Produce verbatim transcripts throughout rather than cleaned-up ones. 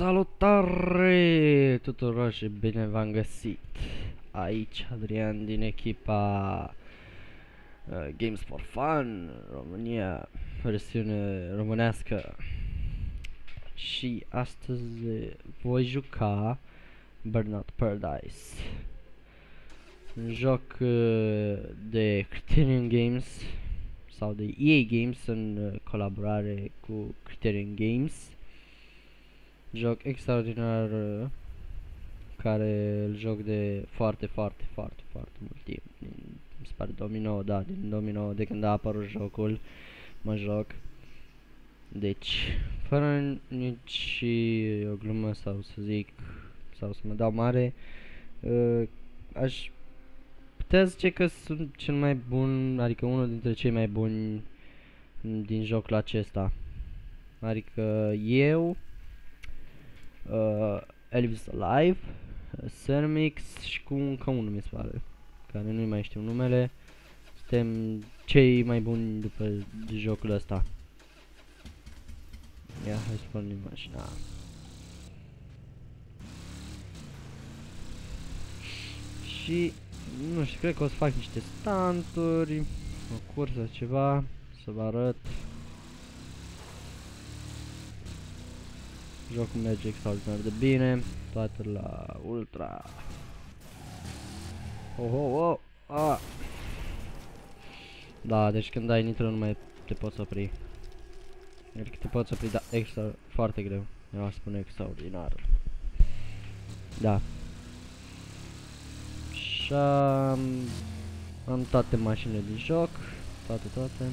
Salutare tuturor și bine v-am găsit. Aici Adrian din echipa uh, Games for Fun România, versiune românească. Și astăzi voi juca Burnout Paradise, un joc uh, de Criterion Games sau de E A Games în uh, colaborare cu Criterion Games. Joc extraordinar uh, care îl joc de foarte, foarte, foarte, foarte mult timp. Din, mi se pare două mii nouă, da, din două mii nouă, de când a apărut jocul, mă joc. Deci, fără nici o glumă sau să zic, sau să mă dau mare, uh, aș putea zice că sunt cel mai bun, adică unul dintre cei mai buni din jocul acesta. Adică eu, Uh, Elvis Alive, uh, Cermix și cu încă unul mi se pare, care nu-i mai știu numele. Suntem cei mai buni după de jocul ăsta. Ia, hai să pornim mașina. Și nu știu, cred că o să fac niște stunturi, o cursă, ceva, să vă arăt. Jocul merge extraordinar de bine, toate la ultra. Oh, oh, oh, ah. Da, deci când ai nitro nu mai te poți opri. Adică te poți opri, da, extra, foarte greu. Eu aș spune extraordinar. Da. Și am, am toate mașinile din joc, toate, toate.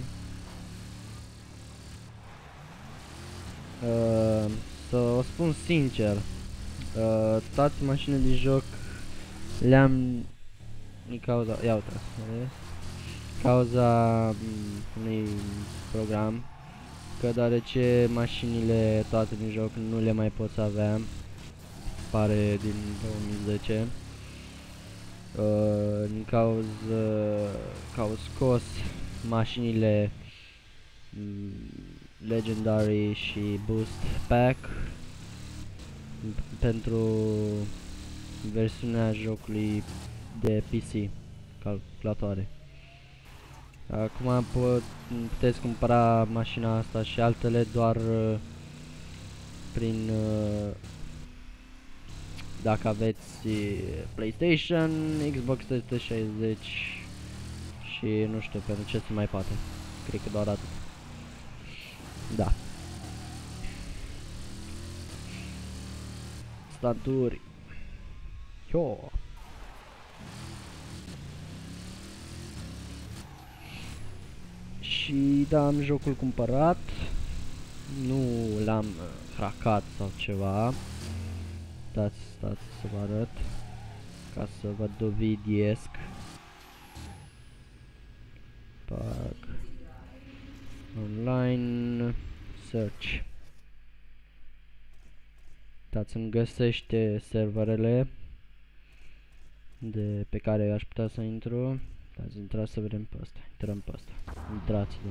Uh, Să o spun sincer, uh, toate mașinile din joc le-am din cauza, ia uite, cauza unui program, că deoarece mașinile toate din joc nu le mai poți avea, pare din două mii zece, uh, din cauza că au scos mașinile Legendary și Boost Pack pentru versiunea jocului de P C, calculatoare. Acum pot, puteți cumpăra mașina asta și altele doar uh, prin uh, dacă aveți PlayStation, Xbox trei sute șaizeci și nu știu pentru ce se mai poate. Cred că doar atât. Da. Stanturi. Yo. Și da, am jocul cumpărat. Nu l-am cracat sau ceva. Stați, stați să vă arăt, ca să vă dovedesc. Pac. Online search. Dați să-mi găsește serverele de pe care aș putea să intru. Dați, intrați să vedem pe ăsta. Intrăm pe ăsta. Intrați-vă.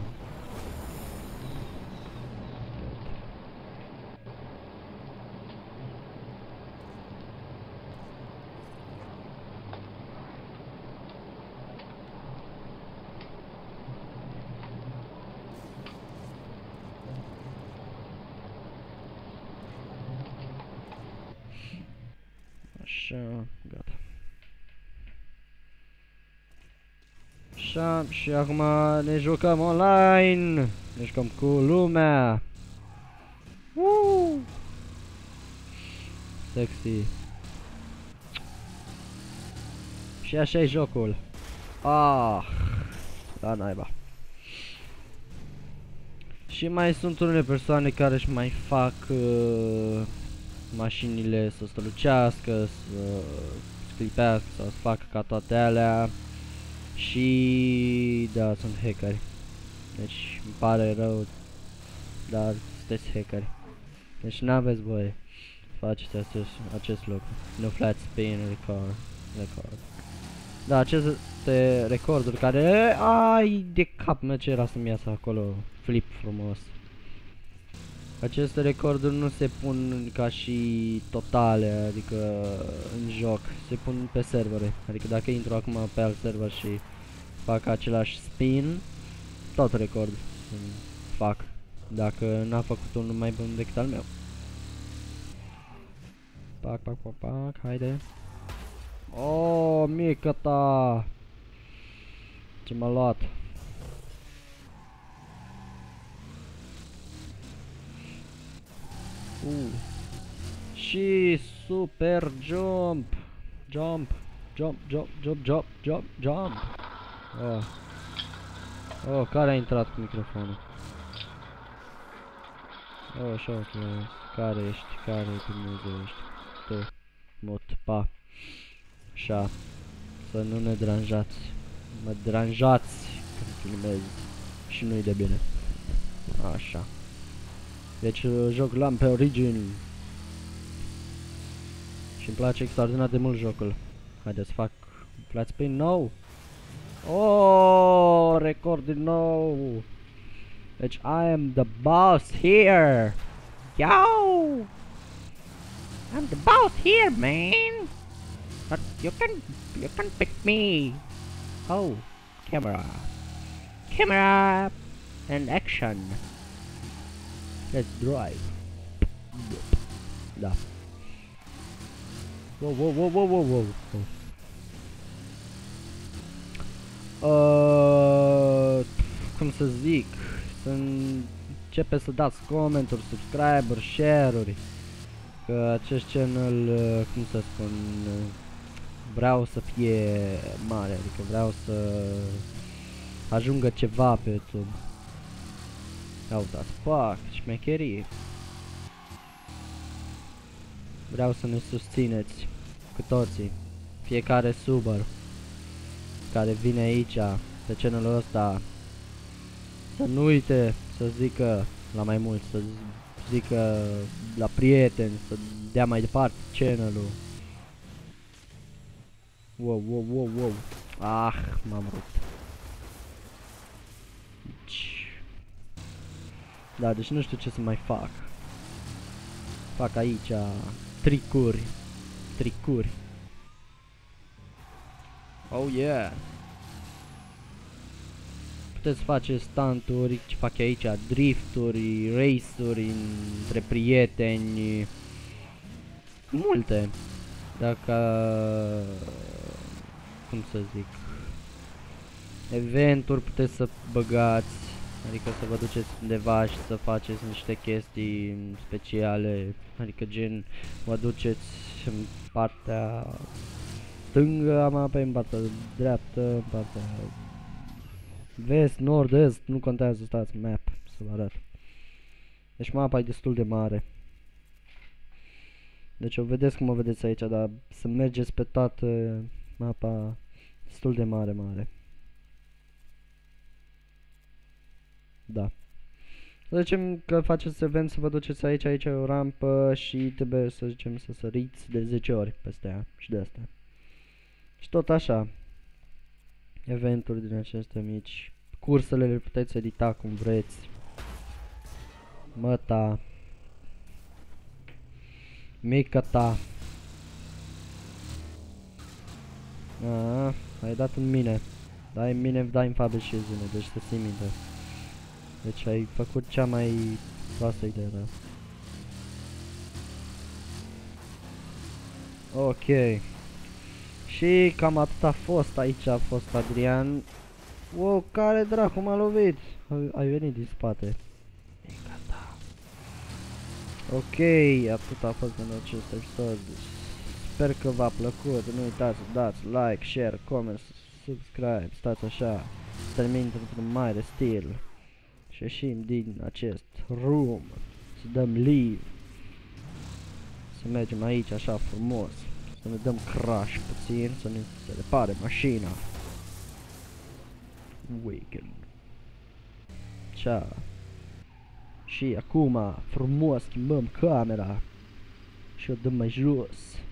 Așa, gata. Așa, și acum ne jucăm online. Ne jucăm cu lumea. Woo! Sexy. Și așa e jocul. Ah, da naiba. Și mai sunt unele persoane care își mai fac uh, mașinile să strălucească, să sclipească sau să facă ca toate alea. Și da, sunt hackeri. Deci îmi pare rău, dar sunteți hackeri. Deci n-aveți voie să faceți acest, acest lucru. Nu flat spin record, record. Da, aceste recorduri care, ai de cap meu, ce era să-mi iasă acolo flip frumos. Aceste recorduri nu se pun ca și totale, adică în joc, se pun pe servere. Adică dacă intru acum pe alt server și fac același spin, tot record fac, dacă n-a făcut unul mai bun decât al meu. Pac, pac, pac, pac, haide. Oh, mică ta! Ce m-a luat? Uh. Și super jump! Jump! Jump, jump, jump, jump, jump, jump! Oh. Oh, care a intrat cu microfonul? Oh, așa, ok. Care ești? Care Dumnezeu ești? Tu. Mut, pa. Așa. Să nu ne deranjați. Mă deranjați când filmez și nu-i de bine. Așa. Deci joc l-am pe Origin. Și îmi place extraordinar de mult jocul. Haideți, fac flat spin nou. Oh, record din nou. Deci I am the boss here. Yo! I'm the boss here, man. But you can you can pick me. Oh, camera. Camera and action. Let's drive. Da. Wow, wow, wow, wow, wow, wow. Uh, cum să zic, să începe să dați comenturi, subscribe-uri, share-uri. Că acest channel, cum să spun, vreau să fie mare, adică vreau să ajungă ceva pe YouTube. Ia uitați, pac, șmecherie. Vreau să ne susțineți cu toții, fiecare suber care vine aici, pe channelul ăsta, să nu uite să zică la mai mult, să zică la prieteni, să dea mai departe channelul. Wow, wow, wow, wow. Ah, m-am rupt. Da, deci nu știu ce să mai fac. Fac aici tricuri. Tricuri. Oh yeah. Puteți face stunturi, ce fac aici, drifturi, race-uri între prieteni. Multe. Dacă, cum să zic, eventuri puteți să băgați, adică să vă duceți undeva și să faceți niște chestii speciale, adică gen vă duceți în partea stângă a mapei, în partea dreaptă, în partea vest, nord, est, nu contează, stați map să vă arăt. Deci mapa e destul de mare. Deci o vedeți cum o vedeți aici, dar să mergeți pe toată mapa destul de mare, mare. Da. Să zicem că faceți event să vă duceți aici, aici e o rampă și trebuie să zicem să săriți de zece ori peste ea și de asta. Și tot așa. Eventuri din acestea mici. Cursele le puteți edita cum vreți. Măta. Mica ta. Aaaa, ai dat în mine. Dai în mine, dai în fabe și zine, deci să ții minte. Deci ai făcut cea mai proastă idee, da. Ok. Și cam atât a fost aici, a fost Adrian. Wow, care dracu m-a lovit? Ai venit din spate. Ok, atât a fost în acest episod. Sper că v-a plăcut. Nu uitați să dați like, share, comment, subscribe. Stați așa. Termin într-un mare stil. Și ieșim din acest room. Să dăm leave. Să mergem aici așa frumos. Să ne dăm crash puțin. Să ne se repare mașina. Weekend. Ciao. Și acum, frumos, schimbăm camera. Și o dăm mai jos.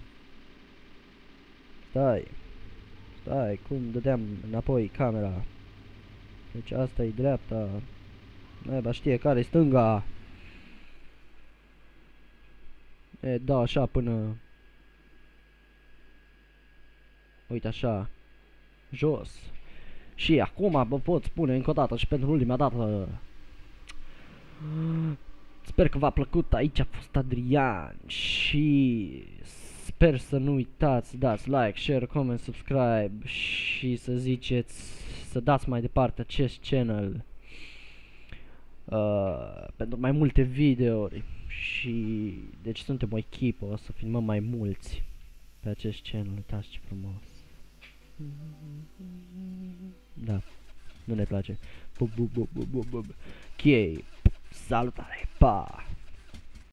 Stai. Stai, cum dădeam înapoi camera. Deci asta e dreapta. Naiba știe care e stânga. E, da, așa până... Uite așa. Jos. Și acum vă pot spune încă o dată și pentru ultima dată. Sper că v-a plăcut, aici a fost Adrian și sper să nu uitați să dați like, share, comment, subscribe și să ziceți, să dați mai departe acest channel uh, pentru mai multe videouri și deci suntem o echipă, o să filmăm mai mulți pe acest channel, uitați ce frumos. Da, nu ne place. Bu, bu, bu, bu, bu, bu. Ok, salutare, pa!